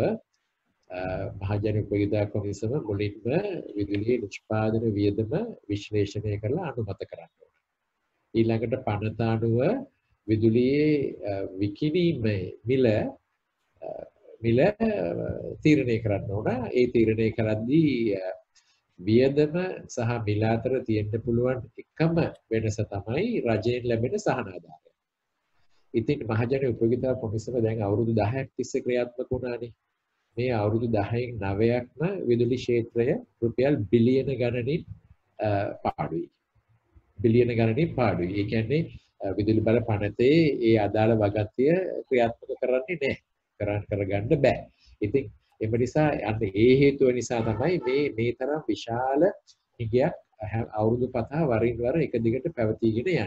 මහජන උපයෝගිතා කොමිසම මුලින්ම විදුලි නිෂ්පාදන වියදම විශ්ලේෂණය කරලා අනුමත කරන්න ඕන. ඊළඟට පනත අනුව විදුලියේ විකිණීමේ මිල මිල තීරණය කරන්න ඕන. ඒ තීරණය කරද්දී වියදම සහ මිල අතර තියෙන්න පුළුවන් එකම වෙනස තමයි රජයෙන් ලැබෙන සහනාධාරය. ඉතින් මහජන උපයෝගිතා කොමිසම දැන් අවුරුදු දහයක් තිස්සේ ක්‍රියාත්මක වුණානේ. මේ අවුරුදු දහයෙන් නවයක්ම විදුලි ක්ෂේත්‍රය රුපියල් බිලියන ගණනින් පාඩුයි. බිලියන ගණනින් පාඩුයි. ඒ කියන්නේ විදුලි බල පනතේ ඒ අදාළ වගන්තිය ක්‍රියාත්මක කරන්නේ නැහැ. කරන්න කරගන්න බෑ. ඉතින් එම නිසා අන්න ඒ හේතුව නිසා තමයි මේ මේ තරම් විශාල හිගයක් අවුරුදු පතා වරින් වර එක දිගට පැවතීගෙන යන්නේ.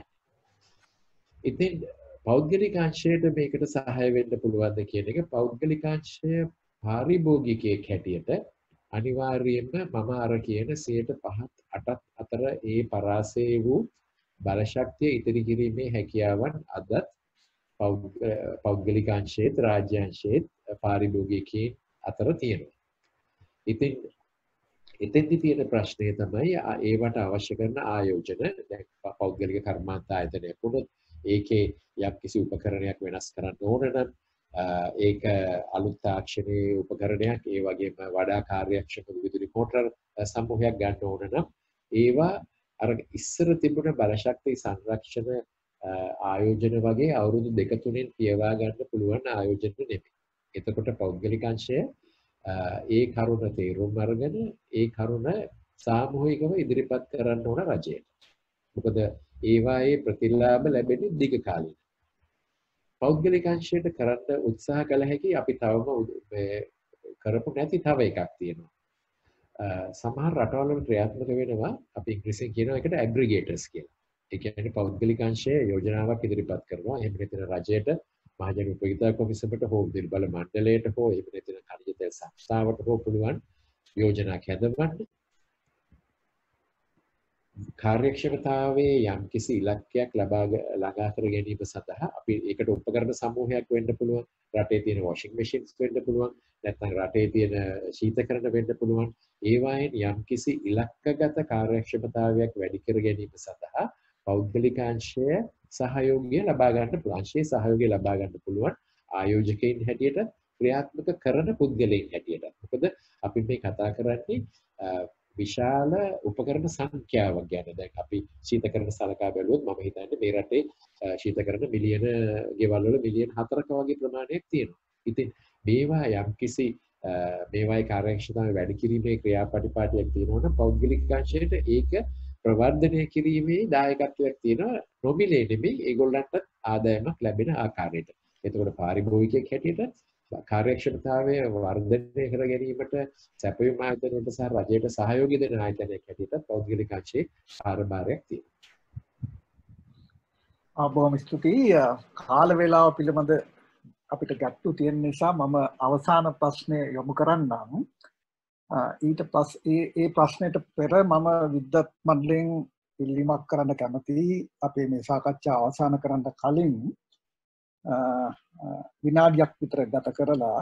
ඉතින් පෞද්ගලික අංශයට මේකට සහාය වෙන්න පුළුවන්ද කියන එක පෞද්ගලික අංශය පාරිභෝගිකයෙක් හැටියට අනිවාර්යයෙන්ම මම අර කියන සියයට පහත් අටත් අතර ඒ පරාසය වූ බලශක්තිය ඉදිරි කිරීමේ හැකියාවන් අදත් පෞද්ගලික අංශයේත් රාජ්‍ය අංශයේත් පාරිභෝගිකයන් අතර තියෙනවා. ඉතින් එතෙන්දි තියෙන ප්‍රශ්නය තමයි ඒවට අවශ්‍ය කරන ආයෝජන. දැන් පෞද්ගලික කර්මාන්ත ආයතනයක් වුණොත් ඒකේ යම්කිසි උපකරණයක් වෙනස් කරන්න ඕන නම් ඒක අලුත් තාක්ෂණයේ උපකරණයක්, ඒ වගේම වඩා කාර්යක්ෂම විදුලි මෝටර සමූහයක් ගන්න ඕන නම් ඒවා අර ඉස්සර තිබුණ බලශක්ති සංරක්ෂණ ආයෝජන වගේ අවුරුදු දෙක තුනෙන් පියවා ගන්න පුළුවන් ආයෝජන නෙමෙයි. එතකොට පෞද්ගලික අංශය ඒ කරුණ තේරුම් අරගෙන ඒ කරුණ සාමූහිකව ඉදිරිපත් කරන්න ඕන රජයට. මොකද ඒවායේ ප්‍රතිලාභ ලැබෙන්නේ දිග කාලීන. පෞද්ගලික අංශයට කරන්න උත්සාහ කළ හැකි අපි තවම මේ කරපු නැති තව එකක් තියෙනවා. සමහර රටවල් වල ක්‍රියාත්මක වෙනවා අපි ඉංග්‍රීසියෙන් කියනවා ඒකට ඇග්‍රිගේටර්ස් කියලා. ඒ කියන්නේ පෞද්ගලික අංශයේ යෝජනාවක් ඉදිරිපත් කරනවා. එහෙම නැත්නම් රජයට මහජන උපයෝගිතා කොමිසමට හෝ විදුලි බල මණ්ඩලයට හෝ එහෙම නැත්නම් khනිජ තෙල් සංස්ථාවට හෝ පුළුවන් යෝජනා හැදවන්න. කාර්යක්ෂමතාවයේ යම්කිසි ඉලක්කයක් ලබා ළඟා කර ගැනීම සඳහා අපි ඒකට උපකරණ සමූහයක් වෙන්න පුළුවන්. රටේ තියෙන වොෂින් මැෂින්ස් වෙන්න පුළුවන්. නැත්නම් රටේ තියෙන ශීතකරණ වෙන්න පුළුවන්. ඒ වයින් යම්කිසි ඉලක්කගත කාර්යක්ෂමතාවයක් වැඩි කර ගැනීම සඳහා පෞද්ගලික අංශය සහයෝගය ලබා ගන්න පුළුවන්. අංශයේ සහයෝගය ලබා ගන්න පුළුවන් ආයෝජකයින් හැටියට ක්‍රියාත්මක කරන පුද්ගලයන් හැටියට. මොකද අපි මේ කතා කරන්නේ විශාල උපකරණ සංඛ්‍යාවක් ගැන. දැන් අපි ශීතකරණ සලකා බැලුවොත් මම හිතන්නේ මේ රටේ ශීතකරණ මිලියන ගෙවල් වල මිලියන හතරක වගේ ප්‍රමාණයක් තියෙනවා. ඉතින් මේවා යම්කිසි මේවායි කාර්යක්ෂමතාවය වැඩි කිරීමේ ක්‍රියාපටිපාටියක් තියෙනවා නම් පෞද්ගලික අංශයට ඒක ප්‍රවර්ධනය කිරීමේ දායකත්වයක් තියෙනවා. නොමිලේ නෙමෙයි ඒගොල්ලන්ට ආදායමක් ලැබෙන ආකාරයට. එතකොට පාරිභෝගිකයෙක් හැටියට කාර්යක්ෂමතාවය වර්ධනය කර ගැනීමට සැපයුම් ආයතනයට සහ රජයට සහයෝගය දෙන ආයතනයක් හැටියට පෞද්ගලික අංශයේ කාර්යභාරයක් තියෙනවා. බොහොම ස්තුතියි. කාල වේලාව පිළිබඳ අපිට ගැටලු තියෙන නිසා මම අවසාන ප්‍රශ්නය යොමු කරන්නම්. ඊට පස්සේ ඒ ප්‍රශ්නයට පෙර මම විද්වත් මණ්ඩලයෙන් ඉල්ලීමක් කරන්න කැමතියි. අපේ මේ සාකච්ඡාව අවසන් කරන්න කලින් විනාඩියක් විතර ගත කරලා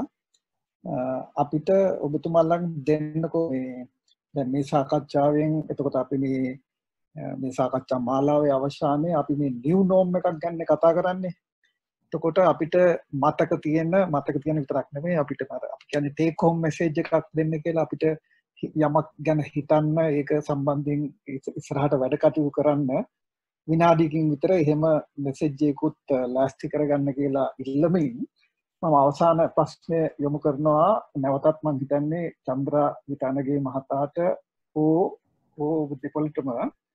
අපිට ඔබතුමාලන් දෙන්නකෝ මේ දැන් මේ සාකච්ඡාවෙන් එතකොට අපි මේ මේ සාකච්ඡා මාලාවේ අවසානයේ අපි මේ නිව් නෝම් එකක් ගැන කතා කරන්නේ. එතකොට අපිට මතක තියෙන මතක තියෙන විතරක් නෙමෙයි අපිට අපි කියන්නේ ටේක් හෝම් මෙසේජ් එකක් දෙන්න කියලා අපිට යමක් ගැන හිතන්න ඒක සම්බන්ධයෙන් ඉස්සරහට වැඩ කටයුතු කරන්න විනාඩියකින් විතර එහෙම මෙසේජ් එකකුත් ලෑස්ති කරගන්න කියලා ඉල්ලමින් මම අවසාන ප්‍රශ්නය යොමු කරනවා. නැවතත් මම හිතන්නේ චන්ද්‍රා විතානගේ මහතාට ඕ ඕ දෙපොළටම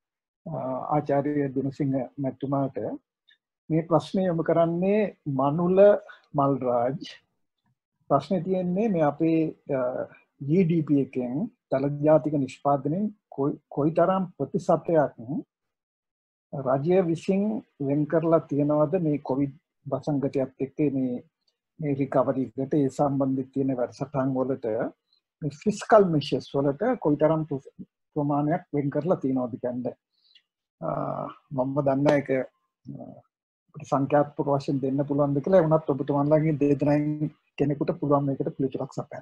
ආචාර්ය දිනසිංහ මැතිතුමාට මේ ප්‍රශ්නය යොමු කරන්නේ මනුල මල්රාජ්. ප්‍රශ්නේ තියෙන්නේ මේ අපේ ජී ඩී පී එකෙන් දළ ජාතික නිෂ්පාදනයෙන් කොයිතරම් ප්‍රතිශතයක් රජය විසින් වෙන් කරලා තියෙනවද මේ කොවිඩ් වසංගතයත් එක්ක මේ මේ රිකවරි එකට ඒ සම්බන්ධ තියෙන වැඩසටහන් වලට මේ ෆිස්කල් මෙෂර්ස් වලට කොයිතරම් ප්‍රමාණයක් වෙන් කරලා තියෙනවද කියන්නේ මම දන්න එක සංඛ්‍යාත්මක වශයෙන් දෙන්න පුළුවන්ද කියලා වුණත් ඔබතුමාලගේ දෙදෙනෙන් කෙනෙකුට පුළුවන් මේකට පිළිතුරක් සපයන්න.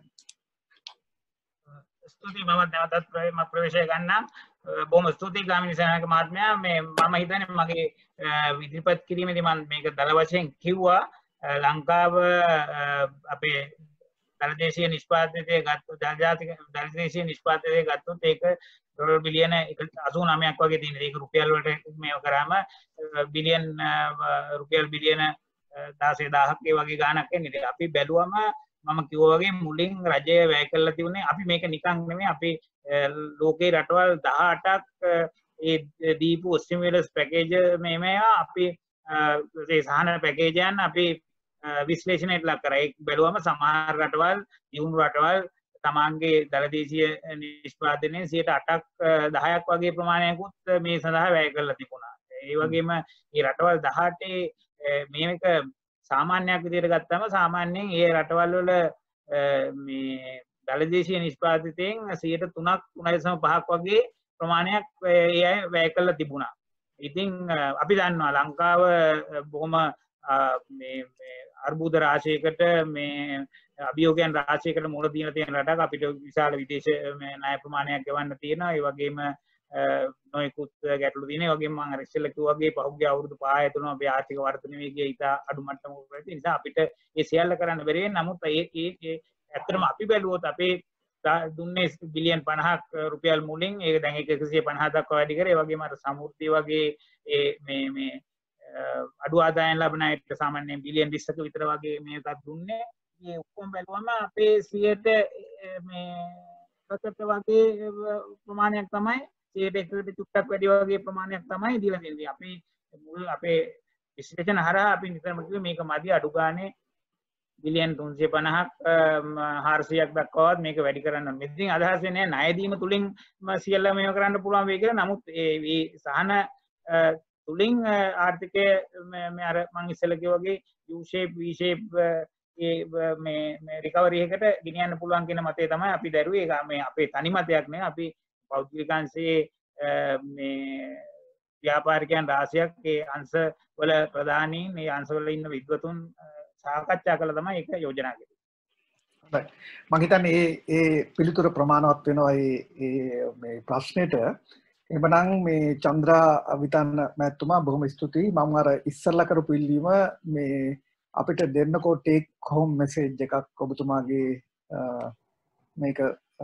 ස්තුතියි. මම නැවතත් ප්‍රවේශය ගන්නම්. බොහොම ස්තුතියි ගාමිණී සේනානායක මහත්මයා. මේ මම හිතන්නේ මගේ ඉදිරිපත් කිරීමේදී මම මේක දල වශයෙන් කිව්වා. ලංකාව අපේ දළදේශීය නිෂ්පාදනයේ ගත්ත ජාතික දළදේශීය නිෂ්පාදනයේ ගත්තොත් ඒක ඩොලර් බිලියන අසූ නවයක් වගේ තියෙනවා. ඒක රුපියල් වලට මේව කරාම බිලියන් රුපියල් බිලියන දහසය දහයක් ඒ වගේ ගාණක් එන්නේ. අපි බැලුවම මම කිව්වා වගේ මුලින් රජය වැය කළා තිබුණේ අපි මේක නිකන් නෙමෙයි අපි ලෝකේ රටවල් දහඅටක් ඒ දීපු ස්ටිමුලස් පැකේජ් මේ මේවා අපි ඒ සහන පැකේජයන් අපි විශ්ලේෂණයට ලක් කරා. ඒක බැලුවම සමහර රටවල් දියුණු රටවල් තමන්ගේ දළදේශීය නිෂ්පාදනයේ සියයට අටක් දහයක් වගේ ප්‍රමාණයකුත් මේ සඳහා වැය කරලා තිබුණා. ඒ වගේම මේ රටවල් දහඅටේ මේක සාමාන්‍යයක් විදිහට ගත්තම සාමාන්‍යයෙන් ඒ රටවල් වල මේ දළදේශීය නිෂ්පාදිතයෙන් සියයට තුනක් තුනයි දශම පහක් වගේ ප්‍රමාණයක් ඒ අය වැය කරලා තිබුණා. ඉතින් අපි දන්නවා ලංකාව බොහොම මේ අර්බුද රාශියකට මේ අභියෝගයන් රාශියකට මුහුණ දීලා තියෙන රටක්. අපිට විශාල විදේශ ණය ප්‍රමාණයක් ගෙවන්න තියෙනවා. ඒ වගේම නොයෙකුත් ගැටලු තියෙනවා. ඒ වගේම මම අර ඉස්සෙල්ලා කිව්වා වගේ පහුගිය අවුරුදු පහ ඇතුළත අපේ ආර්ථික වර්ධනය වේගය ඉතා අඩු මට්ටමක වෙලා තියෙන නිසා අපිට ඒ සියල්ල කරන්න බැරි වෙන. නමුත් ඒ ඒ ඇත්තටම අපි බැලුවොත් අපේ දුන්නේ බිලියන් පනහක් රුපියල් මුලින් ඒක දැන් ඒක එකසිය පනහ දක්වා වැඩි කරේ. ඒ වගේම අර සමෘද්ධිය වගේ ඒ මේ මේ අඩු ආදායම් ලබන අයට සාමාන්‍යයෙන් බිලියන් විස්සක විතර වගේ මේකක් දුන්නේ. මේ ඔක්කොම බැලුවම අපේ සියයට මේ ප්‍රකට වගේ ප්‍රමාණයක් තමයි සියයට එකකට චුට්ටක් වැඩි වගේ ප්‍රමාණයක් තමයි දීලා තියෙන්නේ. අපි මුල් අපේ විශ්ලේෂණ හරහා අපි නිතරම කිව්වේ මේක මදි අඩු ගානේ බිලියන් තුන්සිය පනහක් හාරසියක් දක්වාවත් මේක වැඩි කරන්න ඕනේ. ඉතින් අදහස් වෙන්නේ ණය දීම තුලින් සියල්ල මේව කරන්න පුළුවන් වෙයි කියලා. නමුත් ඒ සහන තුලින් ආර්ථිකය මේ අර මම ඉස්සෙල්ලා කිව්වා වගේ U shape V shape ඒ මේ මේ රිකවරි එකට ගෙනියන්න පුළුවන් කියන මතය තමයි අපි දැරුවේ. ඒක මේ අපේ තනි මතයක් නෙවෙයි. අපි පෞද්ගලිකංශයේ මේ ව්‍යාපාරිකයන් රාශියක් ඒ අංශ වල ප්‍රධානීන් මේ අංශ වල ඉන්න විද්වතුන් සාකච්ඡා කළා තමයි ඒක යෝජනා කෙරේ. right මම හිතන්නේ ඒ ඒ පිළිතුර ප්‍රමාණවත් වෙනවා ඒ මේ ප්‍රශ්නෙට. එබනම් මේ චන්ද්‍රා විතාන මහත්මයා බොහොම ස්තුතියි. මම අර ඉස්සල්ලා කරපු ඉල්ලීම මේ අපිට දෙන්නකෝ ටේක් හෝම් මෙසේජ් එකක් ඔබතුමාගේ මේක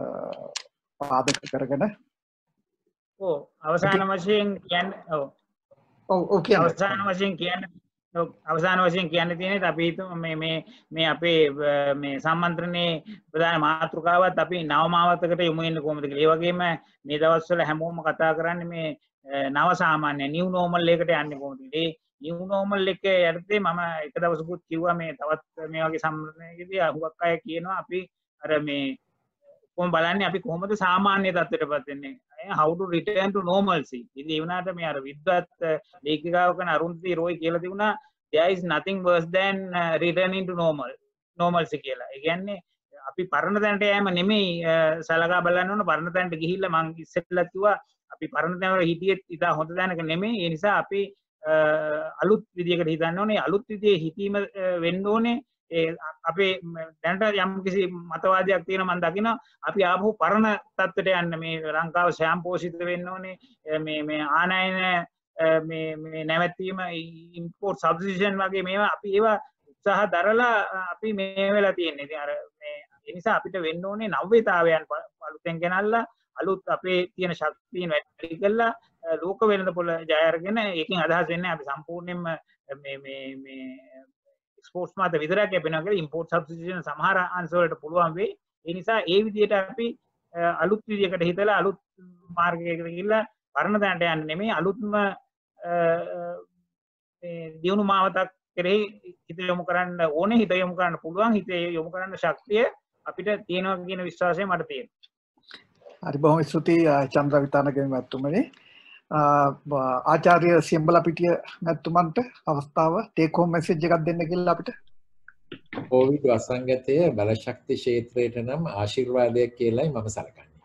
පාදක කරගෙන ඔව් අවසාන වශයෙන් කියන්නේ ඔව් ඔව් ඕකේ අවසාන වශයෙන් කියන්නේ අවසාන වශයෙන් කියන්න තියෙන්නේ අපි හිතමු මේ මේ මේ අපේ මේ සම්මන්ත්‍රණයේ ප්‍රධාන මාතෘකාවත් අපි නව මාවතකට යොමු වෙන්නේ කොහොමද කියලා. ඒ වගේම මේ දවස්වල හැමෝම කතා කරන්නේ මේ නව සාමාන්‍ය නිව් නෝමල් එකකට යන්නේ කොහොමද. ඒ නිව් නෝමල් එක යටතේ මම එක දවසකුත් කිව්වා මේ තවත් මේ වගේ සම්මන්ත්‍රණයකදී අහුවක් අය කියනවා අපි අර මේ කොහොම බලන්නේ අපි කොහොමද සාමාන්‍ය තත්ත්වයටපත් වෙන්නේ. how to return to normalcy. ඉතින් ඒ වුණාට මේ අර විද්වත් ලේඛිකාව කරන අරුන්ති රෝයි කියලා තිබුණා there is nothing worse than uh, returning to normal normalcy කියලා. ඒ කියන්නේ අපි පරණ තැනට යෑම නෙමෙයි සලකා බලන්න ඕන. පරණ තැනට ගිහිල්ලා මං ඉස්සෙල්ලා කිව්වා අපි පරණ තැන වල හිටියෙත් ඉතා හොඳ තැනක නෙමෙයි. ඒ නිසා අපි අලුත් විදියකට හිතන්න ඕනේ. අලුත් විදියේ හිතීම වෙන්න ඕනේ. ඒ අපේ දැනට යම් කිසි මතවාදයක් තියෙන මම දකිනවා අපි ආපහු පරණ තත්ත්වයට යන්න මේ ලංකාව ස්වයං පෝෂිත වෙන්න ඕනේ. මේ මේ ආනයන මේ මේ නැවැත්වීම ඉම්පෝර්ට් සබ්ස්ටිටියුෂන් වගේ මේවා අපි ඒවා උත්සාහ දරලා අපි මේ වෙලා තියෙන්නේ. ඉතින් අර මේ ඒ නිසා අපිට වෙන්න ඕනේ නව්‍යතාවයන් අලුතෙන් ගෙනල්ලා අලුත් අපේ තියෙන ශක්තියන් වැඩි කරලා ලෝක වෙළඳපොළ ජය අරගෙන ඒකෙන් අදහස් වෙන්නේ අපි සම්පූර්ණයෙන්ම මේ මේ මේ එක්ස්පෝර්ට්ස් මාත විතරක් යපෙනවා කියලා ඉම්පෝර්ට් සබ්ස්ටිටියුෂන් සමහර අංශ වලට පුළුවන් වෙයි. ඒ නිසා ඒ විදිහට අපි අලුත් විදියකට හිතලා අලුත් මාර්ගයකට ගිහිල්ලා පරණ තැනට යන්න නෙමෙයි අලුත්ම මේ දියුණු මාවතක් කෙරෙහි හිත යොමු කරන්න ඕනේ. හිත යොමු කරන්න පුළුවන්. හිත යොමු කරන්න ශක්තිය අපිට තියෙනවා කියන විශ්වාසය මට තියෙනවා. හරි බොහොම ස්තුතියි චන්ද්‍ර විතානගේ මහත්මයානි. ආචාර්ය සියඹලපිටිය මහත්මයන්ට අවස්ථාව ටේක් හෝම් මෙසේජ් එකක් දෙන්න කියලා අපිට. කොවිඩ් වසංගතය බලශක්ති ක්ෂේත්‍රයට නම් ආශිර්වාදයක් කියලායි මම සලකන්නේ.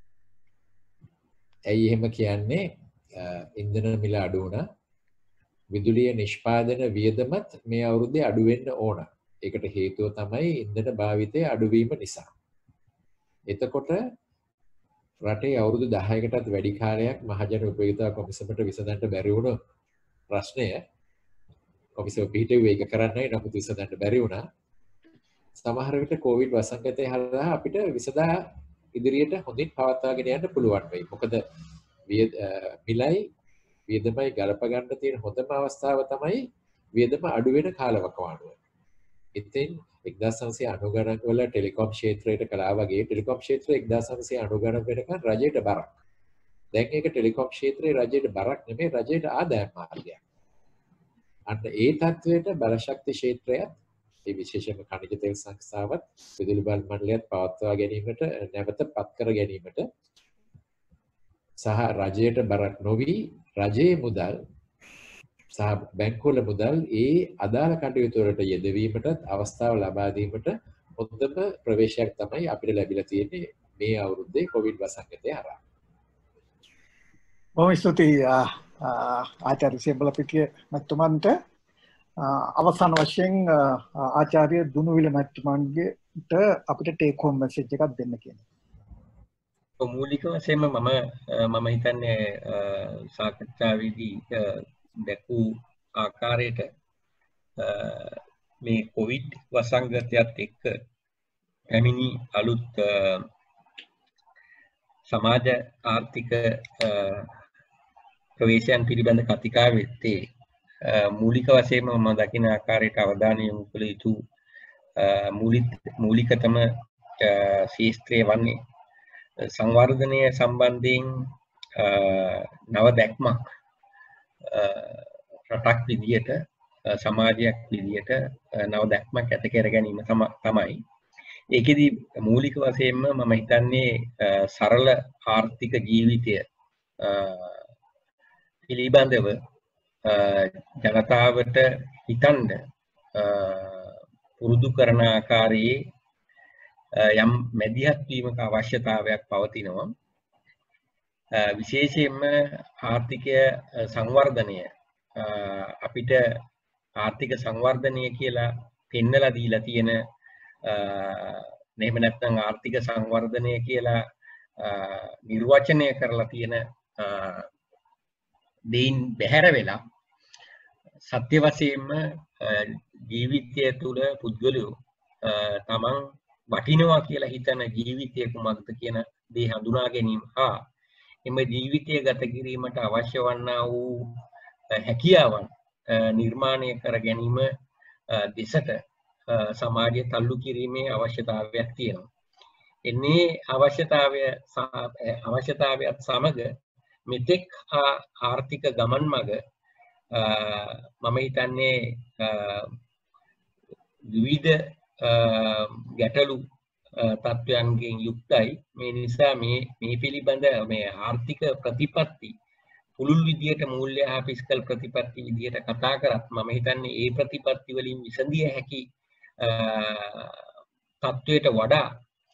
ඇයි එහෙම කියන්නේ? ඉන්ධන මිල අඩු වුණා. විදුලිය නිෂ්පාදන වියදමත් මේ අවුරුද්දේ අඩු වෙන්න ඕන. ඒකට හේතුව තමයි ඉන්ධන භාවිතය අඩුවීම නිසා. එතකොට රටේ අවුරුදු දහයකටත් වැඩි කාලයක් මහජන උපයෝගිතා කොමිසමට විසඳන්න බැරි වුණු ප්‍රශ්නය කොමිසම පිහිටුවේ ඒක කරන්නයි නමුත් විසඳන්න බැරි වුණා. සමහර විට කොවිඩ් වසංගතය හරහා අපිට විසඳා ඉදිරියට හොඳින් පවත්වාගෙන යන්න පුළුවන් වෙයි. මොකද මිලයි වියදමයි ගලප ගන්න තියෙන හොඳම අවස්ථාව තමයි වියදම අඩු වෙන කාලවකවානුව. ඉතින් එක්දාස් නවසිය අනූ ගණන් වල ටෙලිකොම් ක්ෂේත්‍රයට කළා වගේ ටෙලිකොම් ක්ෂේත්‍රය එක්දාස් නවසිය අනූ ගණන් වෙනකන් රජයට බරක්. දැන් ඒක ටෙලිකොම් ක්ෂේත්‍රයේ රජයට බරක් නෙමෙයි රජයට ආදායම් මාර්ගයක්. අන්න ඒ තත්වයට බලශක්ති ක්ෂේත්‍රයත් ඒ විශේෂයෙන්ම ಖನಿಜ තෙල් සංස්ථාවත් විදුලි බල මණ්ඩලයත් පවත්වා ගැනීමට නැවත පත් කර ගැනීමට සහ රජයට බරක් නොවි රජයේ මුදල් සහ බැංකුවල මුදල් ඒ අදාළ කටයුතු වලට යෙදවීමට අවස්ථාව ලබා දීමට හොඳම ප්‍රවේශයක් තමයි අපිට ලැබිලා තියෙන්නේ මේ අවුරුද්දේ කොවිඩ් වසංගතය හරහා. බොහොම ස්තුතියි ආචාර්ය සියඹලපිටිය මහත්මයාන්ට. අවසාන වශයෙන් ආචාර්ය දුනුවිල මහත්මයාන්ට අපිට ටේක් හෝම් මෙසේජ් එකක් දෙන්න කියනවා. මූලික වශයෙන්ම මම මම හිතන්නේ සාකච්ඡාවේදී දැකූ ආකාරයට මේ කොවිඩ් වසංගතයත් එක්ක පැමිණි අලුත් සමාජ ආර්ථික ප්‍රවේශයන් පිළිබඳ කතිකාවෙත්තේ මූලික වශයෙන්ම මම දකින ආකාරයට අවධානය යොමු කළ යුතු මූලිකතම ශාස්ත්‍රය වන්නේ සංවර්ධනය සම්බන්ධයෙන් නව දැක්මක් රටක් විදියට සමාජයක් විදියට නව දැක්මක් ඇති කර ගැනීම තමයි. ඒකෙදි මූලික වශයෙන්ම මම හිතන්නේ සරල ආර්ථික ජීවිතය පිළිබඳව ජනතාවට හිතන්න පුරුදු කරන ආකාරයේ යම් මැදිහත් වීමක අවශ්‍යතාවයක් පවතිනවා. විශේෂයෙන්ම ආර්ථිකය සංවර්ධනය අපිට ආර්ථික සංවර්ධනය කියලා පෙන්නලා දීලා තියෙන එහෙම නැත්නම් ආර්ථික සංවර්ධනය කියලා නිර්වචනය කරලා තියෙන දෙයින් බැහැර වෙලා සත්‍ය වශයෙන්ම ජීවිතය තුළ පුද්ගලයෝ තමන් වටිනවා කියලා හිතන ජීවිතය කුමක්ද කියන දේ හඳුනා ගැනීම හා එම ජීවිතය ගත කිරීමට අවශ්‍ය වන්නා වූ හැකියාවන් නිර්මාණය කර ගැනීම දෙසට සමාජය තල්ලු කිරීමේ අවශ්‍යතාවයක් තියෙනවා. එන්නේ අවශ්‍යතාවය අවශ්‍යතාවයත් සමග මෙතෙක් ආර්ථික ගමන් මඟ මම හිතන්නේ විවිධ ගැටලු තත්ත්වයන්ගෙන් යුක්තයි. මේ නිසා මේ මේ පිළිබඳ මේ ආර්ථික ප්‍රතිපත්ති පුළුල් විදියට මූල්‍ය හා ෆිස්කල් ප්‍රතිපත්ති විදියට කතා කරත් මම හිතන්නේ ඒ ප්‍රතිපත්ති වලින් විසඳිය හැකි තත්ත්වයට වඩා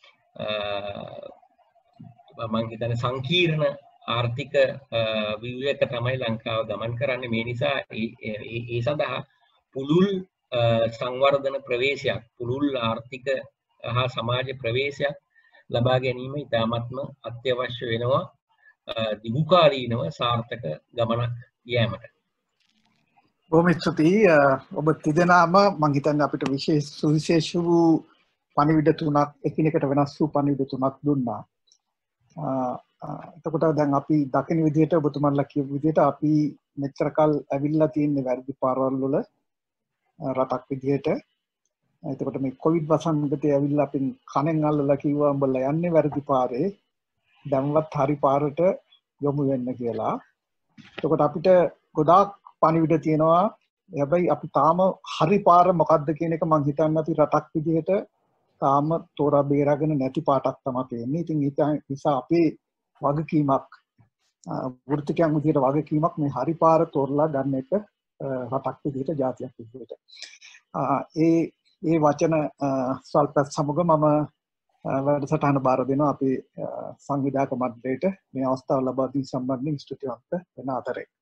මම හිතන්නේ සංකීර්ණ ආර්ථික ව්‍යුහයක තමයි ලංකාව ගමන් කරන්නේ. මේ නිසා ඒ සඳහා පුළුල් සංවර්ධන ප්‍රවේශයක්, පුළුල් ආර්ථික හා සමාජ ප්‍රවේශයක් ලබා ගැනීම ඉතාමත්ම අත්‍යවශ්‍ය වෙනවා දිගුකාලීනව සාර්ථක ගමනක් යෑමට. බොහොම ස්තුතියි. ඔබ තිදෙනාම මම හිතන්නේ අපිට විශේෂ සුවිශේෂ වූ පණිවිඩ තුනක් එකිනෙකට වෙනස් වූ පණිවිඩ තුනක් දුන්නා. එතකොට දැන් අපි දකින විදිහට ඔබතුමන්ලා කියපු විදිහට අපි මෙච්චර කල් ඇවිල්ලා තියෙන වැරදි පාරවල් වල රටක් විදිහට. එතකොට මේ කොවිඩ් වසංගතය ඇවිල්ලා අපි කණෙන් අල්ලලා කිව්වා උඹලා යන්නේ වැරදි පාරේ. දැන්වත් හරි පාරට යොමු වෙන්න කියලා. එතකොට අපිට ගොඩාක් පණිවිඩ තියෙනවා. හැබැයි අපි තාම හරි පාර මොකක්ද කියන එක මම හිතන්නේ අපි රටක් විදිහට තාම තෝරා බේරාගෙන නැති පාටක් තමයි තියෙන්නේ. ඉතින් ඒ නිසා අපේ වගකීමක් වෘත්තිකයන් විදිහට වගකීමක් මේ හරි පාර තෝරලා ගන්න එක රටක් විදිහට ජාතියක් විදිහට. ඒ ඒ වචන ස්වල්ප සමග මම වැඩසටහන බාර දෙනවා අපේ සංවිධායක මණ්ඩලයට මේ අවස්ථාව ලබා දී සම්බන්ධයෙන් ස්තුතිවන්ත වෙන අතරේ.